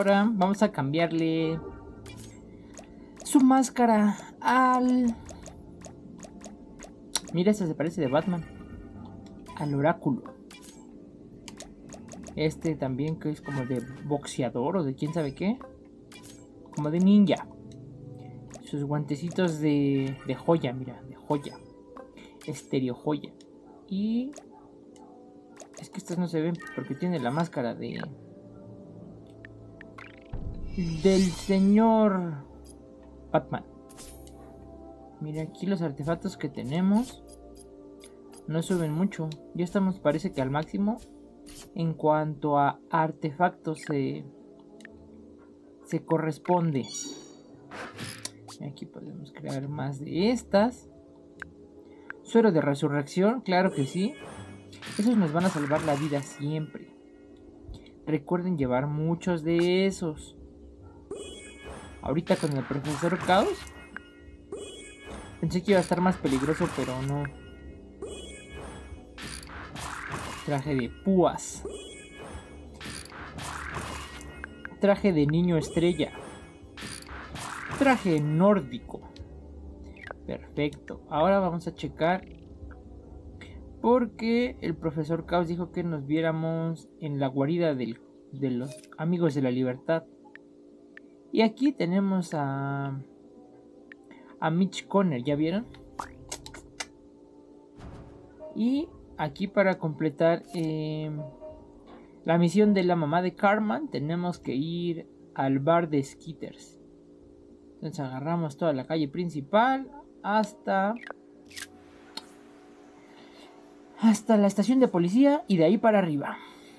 ahora vamos a cambiarle su máscara al... Mira, esta se parece de Batman. Al oráculo. Este también que es como de boxeador o de quién sabe qué. Como de ninja. Sus guantecitos de joya, mira, de joya. Estéreo joya. Y... es que estas no se ven porque tiene la máscara de... del señor Batman. Mira aquí los artefactos que tenemos. No suben mucho. Ya estamos, parece que al máximo. En cuanto a artefactos se corresponde. Aquí podemos crear más de estas. Suero de resurrección, claro que sí. Esos nos van a salvar la vida siempre. Recuerden llevar muchos de esos. Ahorita con el profesor Caos pensé que iba a estar más peligroso, pero no. Traje de púas. Traje de niño estrella. Traje nórdico. Perfecto. Ahora vamos a checar. Porque el profesor Caos dijo que nos viéramos en la guarida de los amigos de la libertad. Y aquí tenemos a Mitch Conner, ¿ya vieron? Y aquí para completar la misión de la mamá de Cartman tenemos que ir al bar de Skitters. Entonces agarramos toda la calle principal hasta la estación de policía y de ahí para arriba.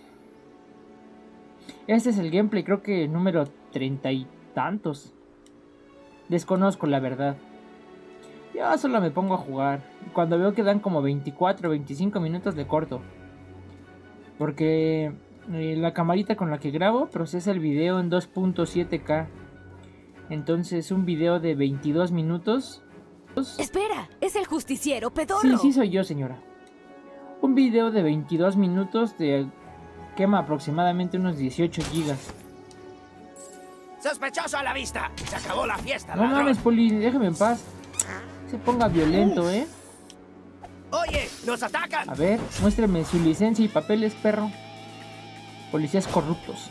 Este es el gameplay, creo que número 30 y tantos. Desconozco la verdad. Yo solo me pongo a jugar. Cuando veo que dan como 24 o 25 minutos le corto. Porque la camarita con la que grabo procesa el video en 2.7K. Entonces un video de 22 minutos... Espera, es el justiciero pedorro. Sí, soy yo, señora. Un video de 22 minutos quema aproximadamente unos 18 gigas. ¡Sospechoso a la vista! ¡Se acabó la fiesta! No mames, Poli, déjame en paz. Se ponga violento, ¿eh? ¡Oye! ¡Nos atacan! A ver, muéstreme su licencia y papeles, perro. Policías corruptos.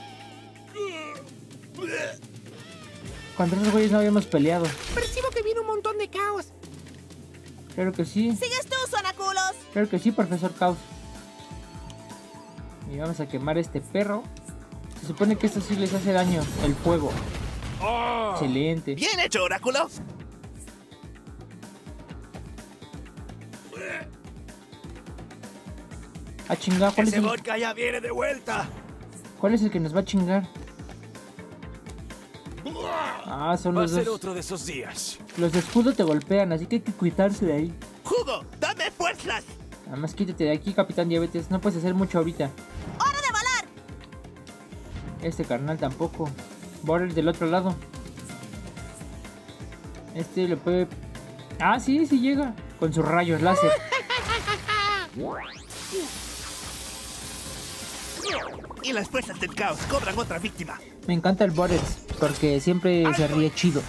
Contra esos güeyes no habíamos peleado. Percibo que viene un montón de caos. Claro que sí. ¿Sigues tú, sonaculos? Claro que sí, profesor Caos. Y vamos a quemar a este perro. Se supone que esto sí les hace daño, el fuego. Oh. Excelente. ¡Bien hecho, oráculo! A chingar, ¿cuál es ¡Ese el... vodka ya viene de vuelta! ¿Cuál es el que nos va a chingar? Ah, son Va a los ser dos. otro de esos días. Los de escudo te golpean, así que hay que cuidarse de ahí. ¡Jugo! ¡Dame fuerzas! Además, quítate de aquí, Capitán Diabetes. No puedes hacer mucho ahorita. ¡Hora de volar! Este carnal tampoco. Border del otro lado. Este le puede... Ah, sí llega. Con sus rayos láser. Y las fuerzas del caos cobran otra víctima. Me encanta el Border porque siempre se ríe chido.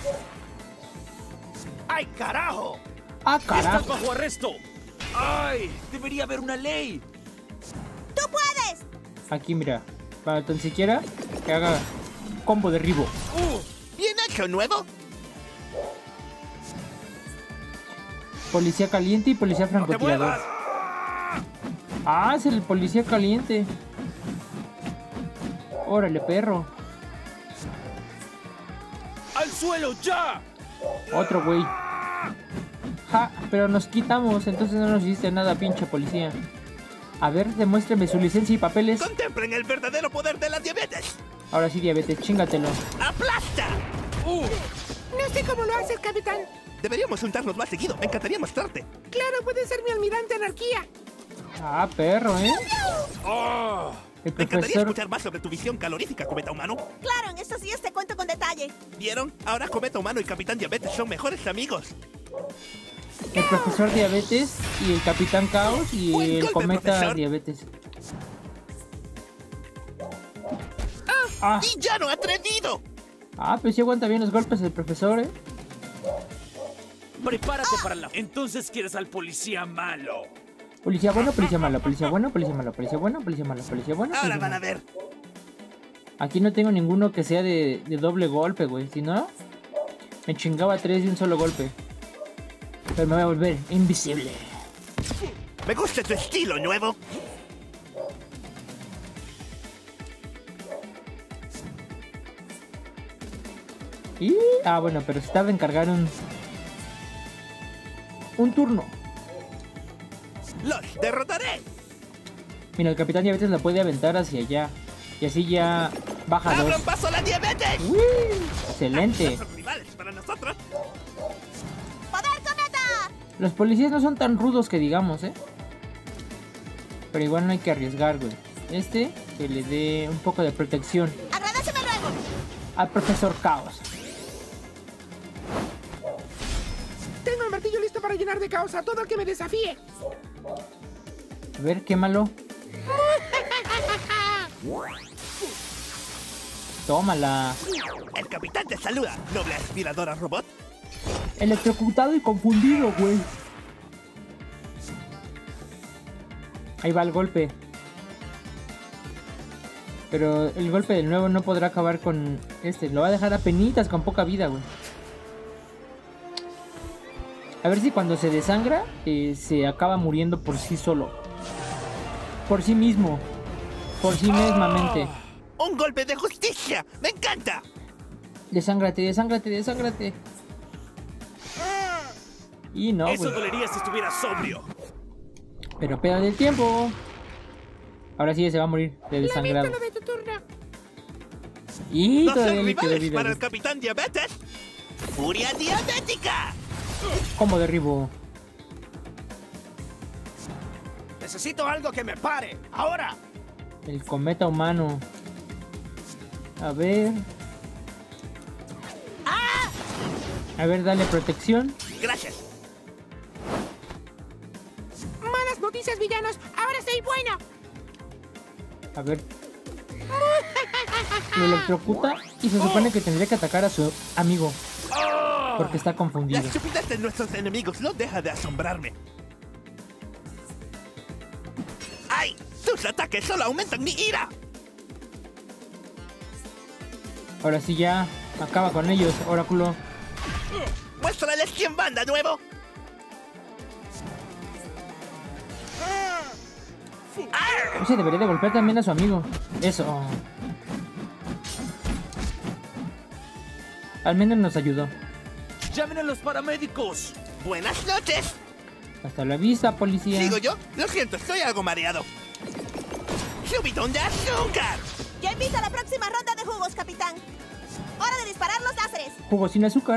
¡Ay, carajo! ¡Ah, ¡Estás carajo! bajo arresto! ¡Ay! Debería haber una ley. ¡Tú puedes! Aquí, mira. Para tan siquiera que haga combo derribo. ¿Bien hecho, nuevo? Policía caliente y policía ¡No te francotirador. muevas! Ah, es el policía caliente. Órale, perro. ¡Al suelo ya! Otro güey. Ja, pero nos quitamos, entonces no nos hiciste nada, pinche policía. A ver, demuéstreme su licencia y papeles. ¡Contemplen el verdadero poder de la diabetes! Ahora sí, Diabetes, chingatelo. ¡Aplasta! No sé cómo lo haces, capitán. Deberíamos juntarnos más seguido. Me encantaría mostrarte. Claro, puede ser mi almirante anarquía. Ah, perro, ¿eh? El Me encantaría profesor... escuchar más sobre tu visión calorífica, Cometa Humano. Claro, en estos días te cuento con detalle. ¿Vieron? Ahora Cometa Humano y Capitán Diabetes son mejores amigos. El profesor Diabetes y el Capitán Caos y Buen el golpe, Cometa profesor. Diabetes. Ah, ¡Villano atrevido! pues sí aguanta bien los golpes el profesor, ¿eh? Prepárate para la... Entonces quieres al policía malo. Policía bueno, policía malo, policía bueno, policía malo, policía bueno, policía malo, policía bueno. Ahora Policía van a malo. ver. Aquí no tengo ninguno que sea de doble golpe, güey. Si no, me chingaba 3 de un solo golpe. Pero me voy a volver invisible. Me gusta tu estilo nuevo. Y... bueno, pero se tarda en cargar un turno. ¡Los derrotaré! Mira, el capitán diabetes la puede aventar hacia allá. Y así ya baja 2. ¡Abran paso a la diabetes! ¡Uy! Excelente. No son rivales para nosotros. ¡Poder cometa! Los policías no son tan rudos que digamos, ¿eh? Pero igual no hay que arriesgar, güey. Que le dé un poco de protección ¡Agradeceme luego! al profesor Caos. Tengo el martillo listo para llenar de caos a todo el que me desafíe. A ver, quémalo. Tómala. El capitán te saluda, noble aspiradora robot. Electrocutado y confundido, güey. Ahí va el golpe. Pero el golpe del nuevo no podrá acabar con Lo va a dejar a penitas con poca vida, güey. A ver si cuando se desangra se acaba muriendo por sí solo. Por sí mismo. Por sí mismamente. ¡Un golpe de justicia! ¡Me encanta! Desángrate, desángrate, desángrate. Y no, Eso güey. dolería si estuviera sobrio. Pero pega del tiempo. Ahora sí se va a morir de desangrado. Lamento lo de tu turno. Y ¡No todavía son le quedó rivales vida. para el capitán diabetes! ¡Furia diabética! ¿Cómo derribo? Necesito algo que me pare. ¡Ahora! El cometa humano. A ver. A ver, dale protección. Gracias. Malas noticias, villanos. Ahora soy bueno. A ver. Lo electrocuta y se supone que tendría que atacar a su amigo. Porque está La confundido. estupidez de nuestros enemigos no deja de asombrarme. ¡Ay! ¡Tus ataques solo aumentan mi ira! Ahora sí ya. Acaba con ellos, oráculo. ¡Muéstrales quién manda, nuevo! Ese debería de golpear también a su amigo. Eso. Al menos nos ayudó. ¡Llamen a los paramédicos! ¡Buenas noches! Hasta la vista, policía. ¿Sigo yo? Lo siento, estoy algo mareado. ¡Subidón de azúcar! Ya invita a la próxima ronda de jugos, capitán. ¡Hora de disparar los láseres! Jugo sin azúcar.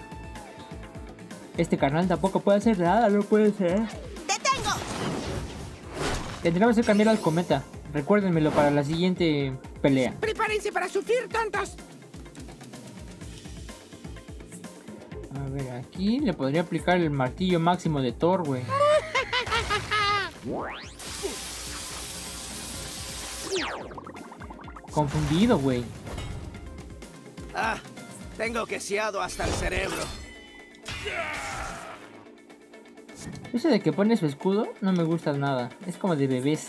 Este carnal tampoco puede hacer nada, no puede ser. ¡Detengo! Tendremos que cambiar al cometa. Recuérdenmelo para la siguiente pelea. Prepárense para sufrir, tontos. A ver, aquí le podría aplicar el martillo máximo de Thor, güey. Confundido, güey. ¡Ah! Tengo queseado hasta el cerebro. Eso de que pone su escudo no me gusta nada. Es como de bebés.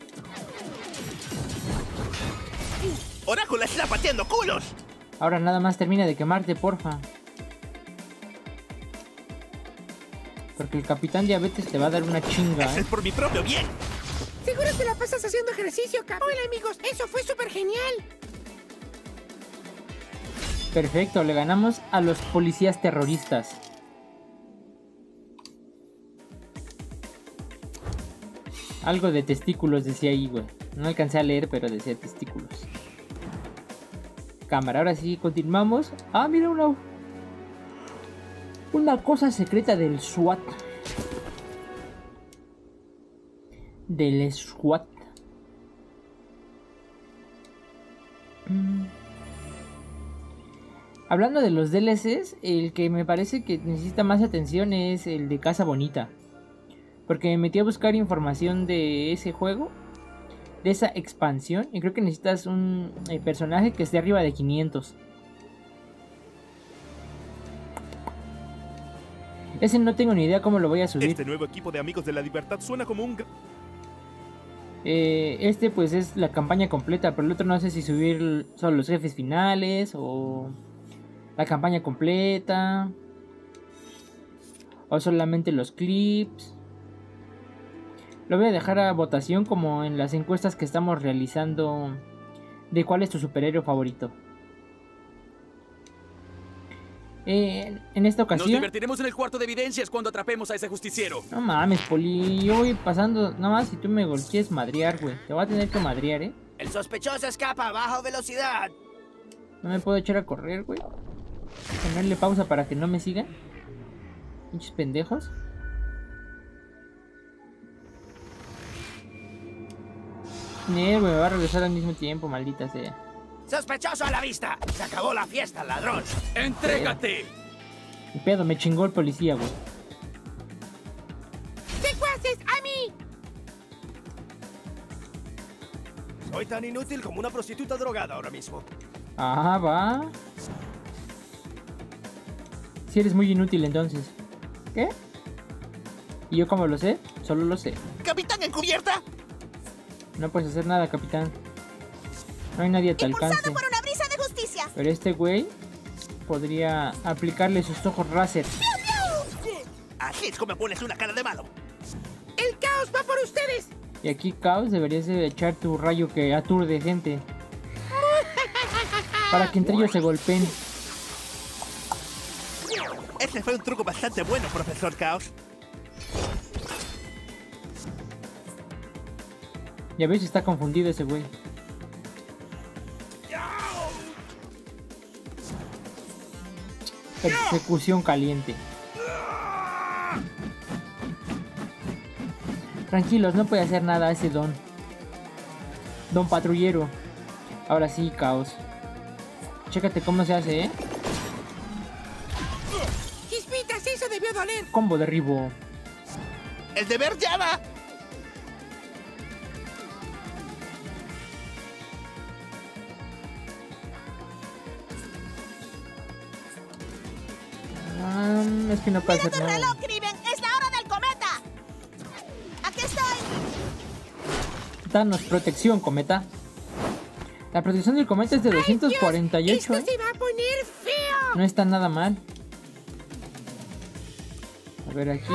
¡Oráculo está pateando culos! Ahora nada más termina de quemarte, porfa. Porque el capitán diabetes te va a dar una chinga, Eso ¿eh? es por mi propio bien. Seguro te la pasas haciendo ejercicio, Cap. Hola, amigos. Eso fue súper genial. Perfecto, le ganamos a los policías terroristas. Algo de testículos decía ahí, güey. No alcancé a leer, pero decía testículos. Cámara, ahora sí, continuamos. Ah, mira una cosa secreta del SWAT. Del SWAT. Hablando de los DLCs, el que me parece que necesita más atención es el de Casa Bonita. Porque me metí a buscar información de ese juego de esa expansión. Y creo que necesitas un personaje que esté arriba de 500. Ese no tengo ni idea cómo lo voy a subir. Este nuevo equipo de Amigos de la Libertad suena como un... Este pues es la campaña completa, pero el otro no sé si subir solo los jefes finales o la campaña completa o solamente los clips. Lo voy a dejar a votación como en las encuestas que estamos realizando de cuál es tu superhéroe favorito. En esta ocasión... Nos divertiremos en el cuarto de evidencias cuando atrapemos a ese justiciero. No mames, Poli, yo voy pasando, nada más si tú me golpees madrear, güey. Te voy a tener que madrear, El sospechoso escapa a baja velocidad. No me puedo echar a correr, güey. Ponerle pausa para que no me sigan. Pinches pendejos. Güey, me va a regresar al mismo tiempo, maldita sea. ¡Sospechoso a la vista! ¡Se acabó la fiesta, ladrón! ¡Entrégate! Mi pedo, me chingó el policía, güey. ¡Secuaces a mí! Soy tan inútil como una prostituta drogada ahora mismo. Ah, va. Si eres muy inútil, entonces. ¿Qué? ¿Y yo cómo lo sé? Solo lo sé. ¡Capitán encubierta! No puedes hacer nada, capitán. No hay nadie a tu alcance. Impulsado por una brisa de justicia. Pero este güey podría aplicarle sus ojos láser. Así es como pones una cara de malo. ¡El caos va por ustedes! Y aquí, Caos, deberías de echar tu rayo que aturde gente. Para que entre ellos se golpeen. Ese fue un truco bastante bueno, profesor Caos. Ya ves, está confundido ese güey. Persecución caliente. Tranquilos, no puede hacer nada ese don. Don patrullero. Ahora sí, Caos. Chécate cómo se hace, ¿eh? ¡Chispitas, eso debió doler! Combo derribo. ¡El deber llama! Es que no puede Mira hacer tu nada. reloj, Kriven. Es la hora del cometa. Aquí estoy. Danos protección, cometa. La protección del cometa es de 248. ¡Esto se va a poner feo! No está nada mal. A ver aquí.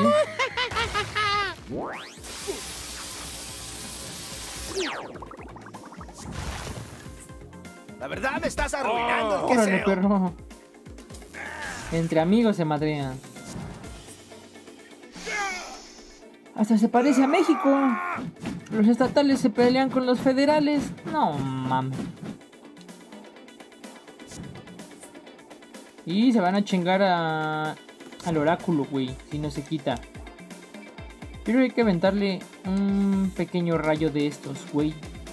La verdad me estás arruinando el Órale, queseo. perro. Entre amigos se madrean. Hasta se parece a México. Los estatales se pelean con los federales. No mames. Y se van a chingar al oráculo, güey. Si no se quita. Pero hay que aventarle un pequeño rayo de estos, güey.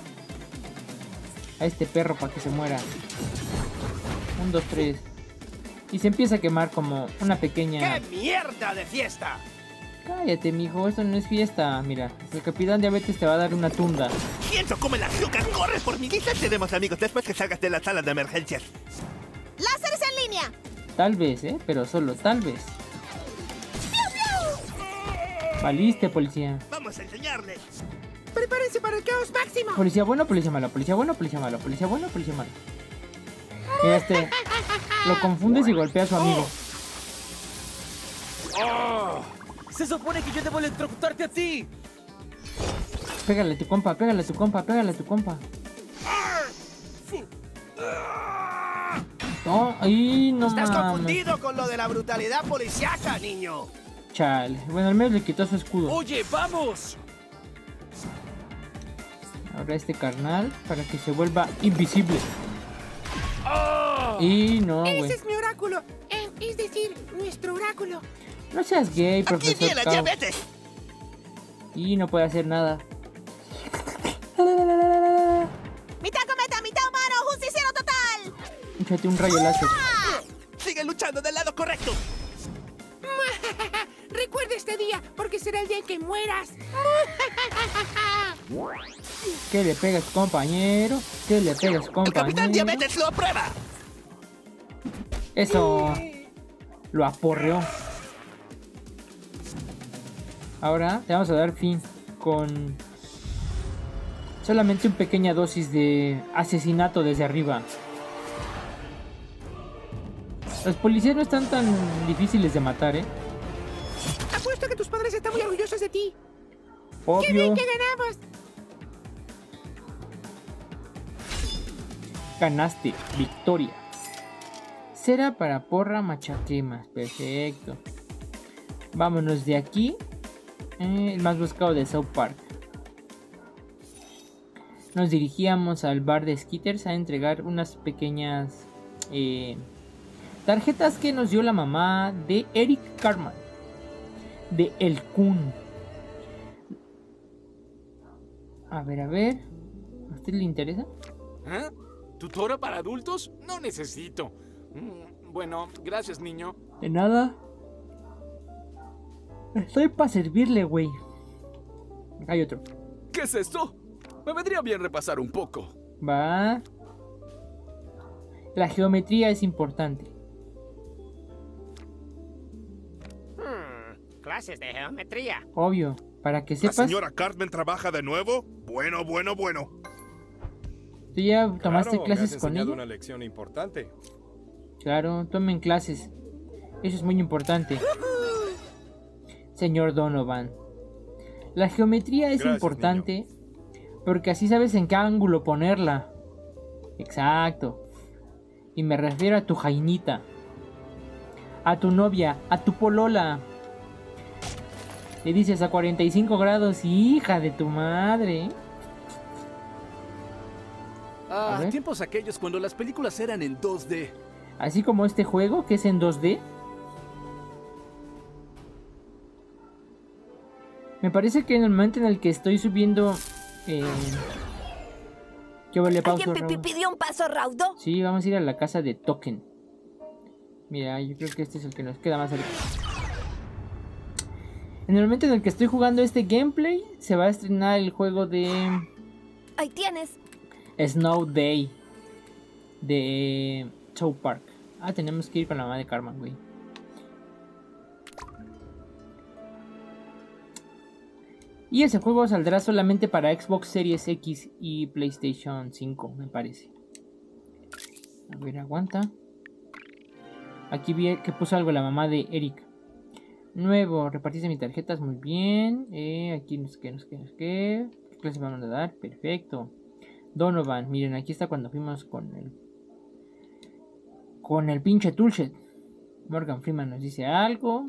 A este perro para que se muera. 1, 2, 3. Y se empieza a quemar como una pequeña... ¡Qué mierda de fiesta! Cállate, mijo, esto no es fiesta. Mira, el capitán Diabetes te va a dar una tunda. ¡Pienso come el azúcar! ¡Corre por mi guisa! Tenemos amigos después que salgas de la sala de emergencias. Láseres en línea. Tal vez, pero solo tal vez. Valiste, policía. ¡Vamos a enseñarles! ¡Prepárense para el caos máximo! Policía bueno, policía malo, policía bueno, policía malo, policía bueno, policía malo. Mira este. Lo confundes y golpea a su amigo. Se supone que yo debo electrocutarte a ti. Pégale a tu compa, pégale a tu compa, pégale a tu compa. No, ahí no Estás mames. confundido con lo de la brutalidad policíaca, niño. Chale. Bueno, al menos le quitó su escudo. Oye, vamos. Ahora este carnal para que se vuelva invisible. Y no, güey. ¡Ese es mi oráculo! Es decir, nuestro oráculo. No seas gay, ¡Aquí profesor viene la Caos. diabetes! Y no puede hacer nada. Mitad cometa, mitad humano. Justiciero total. Échate un rayo láser. ¡Sigue luchando del lado correcto! Recuerde este día, porque será el día en que mueras. ¿Qué le pegas, compañero? ¿Qué le pegas, ¡El Capitán compañero? Diabetes lo aprueba! Eso. Lo aporreó. Ahora te vamos a dar fin con solamente una pequeña dosis de asesinato desde arriba. Los policías no están tan difíciles de matar, ¿eh? Apuesto que tus padres están muy orgullosos de ti. Obvio. ¡Qué bien que ganamos! Ganaste. Victoria. Cera para porra machaquemas. Perfecto. Vámonos de aquí. El más buscado de South Park. Nos dirigíamos al bar de Skitters a entregar unas pequeñas tarjetas que nos dio la mamá de Eric Cartman, de El Kun. A ver. ¿A usted le interesa? ¿Eh? ¿Tutora para adultos? No necesito. Bueno, gracias, niño. De nada. Estoy para servirle, güey. Hay otro. ¿Qué es esto? Me vendría bien repasar un poco. Va. La geometría es importante. Clases de geometría. Obvio. Para que ¿La sepas. señora Cartman trabaja de nuevo? Bueno. ¿Tú ya tomaste Claro, clases me has con enseñado ella? una lección importante. Claro, tomen clases. Eso es muy importante. Señor Donovan. La geometría es Gracias, importante porque así sabes en qué ángulo ponerla. Exacto. Y me refiero a tu jainita, a tu novia, a tu polola. Le dices a 45 grados, hija de tu madre. A ver. Tiempos aquellos cuando las películas eran en 2D. Así como este juego que es en 2D. Me parece que en el momento en el que estoy subiendo... ¿Qué vale pausa? ¿Alguien pidió un paso raudo? Sí, vamos a ir a la casa de Token. Mira, yo creo que este es el que nos queda más cerca. En el momento en el que estoy jugando este gameplay, se va a estrenar el juego de Ahí tienes. Snow Day de South Park. Tenemos que ir con la mamá de Cartman, güey. Y ese juego saldrá solamente para Xbox Series X y PlayStation 5, me parece. A ver, aguanta. Aquí vi que puso algo la mamá de Eric. Nuevo, repartiste mis tarjetas, muy bien. Aquí nos qué. ¿Qué clase vamos a dar? Perfecto. Donovan, miren, aquí está cuando fuimos con el pinche Toolshed. Morgan Freeman nos dice algo.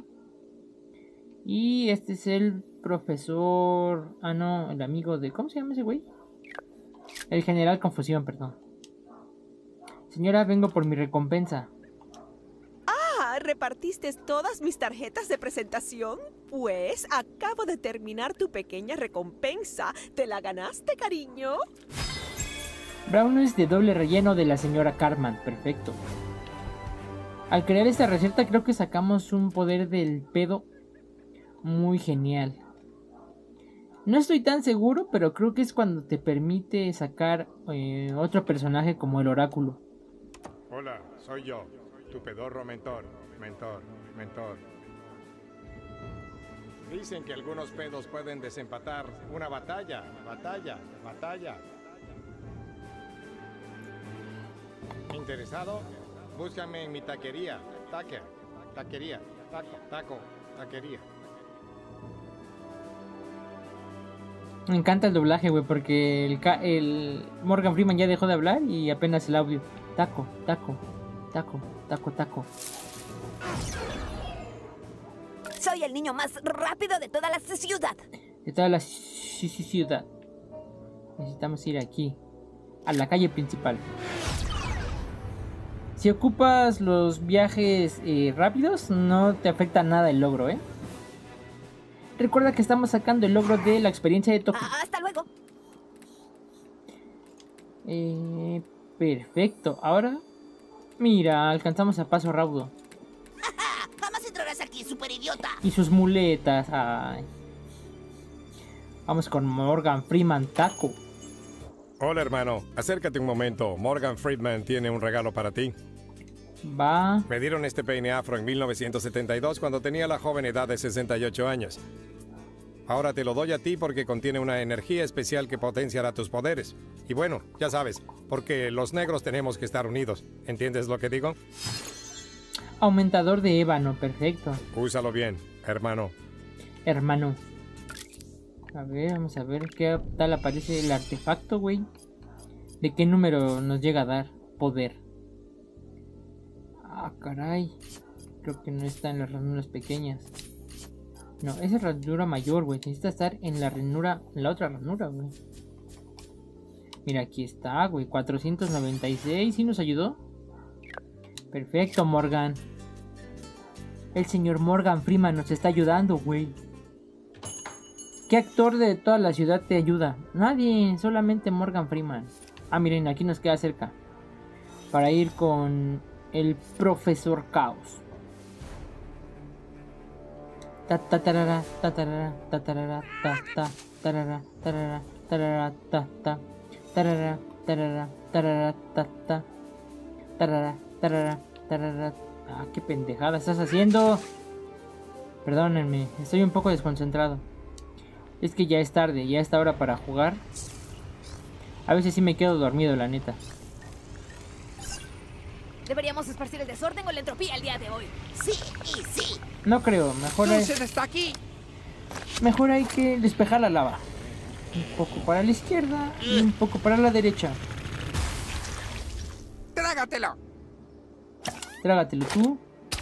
Y este es el profesor... no, el amigo de... ¿Cómo se llama ese güey? El general Confusión, perdón. Señora, vengo por mi recompensa. ¿Repartiste todas mis tarjetas de presentación? Pues acabo de terminar tu pequeña recompensa. ¿Te la ganaste, cariño? Brownies de doble relleno de la señora Cartman. Perfecto. Al crear esta receta creo que sacamos un poder del pedo muy genial. No estoy tan seguro, pero creo que es cuando te permite sacar otro personaje como el oráculo. Hola, soy yo, tu pedorro mentor. Dicen que algunos pedos pueden desempatar una batalla. ¿Interesado? Búscame en mi taquería. Taquería. Me encanta el doblaje, güey, porque el Morgan Freeman ya dejó de hablar y apenas el audio. Taco. Soy el niño más rápido de toda la ciudad. De toda la ciudad. Necesitamos ir aquí, a la calle principal. Si ocupas los viajes rápidos, no te afecta nada el logro, ¿eh? Recuerda que estamos sacando el logro de la experiencia de Tokio. Hasta luego. Perfecto. Ahora, mira, alcanzamos a paso raudo. Jamás entrarás aquí, super idiota. Y sus muletas. Ay. Vamos con Morgan Freeman Taco. Hola, hermano. Acércate un momento. Morgan Freeman tiene un regalo para ti. Va. Me dieron este peine afro en 1972 cuando tenía la joven edad de 68 años. Ahora te lo doy a ti porque contiene una energía especial que potenciará tus poderes. Y bueno, ya sabes, porque los negros tenemos que estar unidos. ¿Entiendes lo que digo? Aumentador de ébano, perfecto. Úsalo bien, hermano. Hermano. A ver, vamos a ver qué tal aparece el artefacto, güey. ¿De qué número nos llega a dar poder? Ah, caray. Creo que no está en las ranuras pequeñas. No, esa es ranura mayor, güey. Necesita estar en la ranura, en la otra ranura, güey. Mira, aquí está, güey. 496. ¿Sí nos ayudó? Perfecto, Morgan. El señor Morgan Freeman nos está ayudando, güey. ¿Qué actor de toda la ciudad te ayuda? Nadie, solamente Morgan Freeman. Ah, miren, aquí nos queda cerca. Para ir con el Profesor Caos. Ta ta tarara, ta tarara, ta tarara, ta ta tarara, tarara, tarara, ta ta tarara, tarara, tarara, ta ta tarara, tarara, tarara. Ah, qué pendejada estás haciendo. Perdónenme, estoy un poco desconcentrado. Es que ya es tarde, ya está hora para jugar. A veces sí me quedo dormido, la neta. Deberíamos esparcir el desorden o la entropía el día de hoy. Sí y sí. No creo, mejor está aquí! mejor hay que despejar la lava. Un poco para la izquierda y un poco para la derecha. ¡Trágatelo! Trágatelo tú.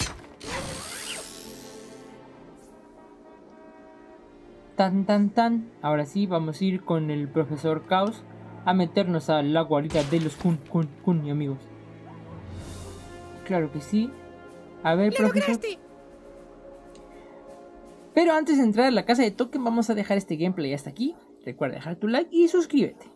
Tan tan tan. Ahora sí, vamos a ir con el Profesor Caos a meternos a la guarida de los Kun, amigos. Claro que sí. A ver, profesor. Pero antes de entrar a la casa de Token, vamos a dejar este gameplay hasta aquí. Recuerda dejar tu like y suscríbete.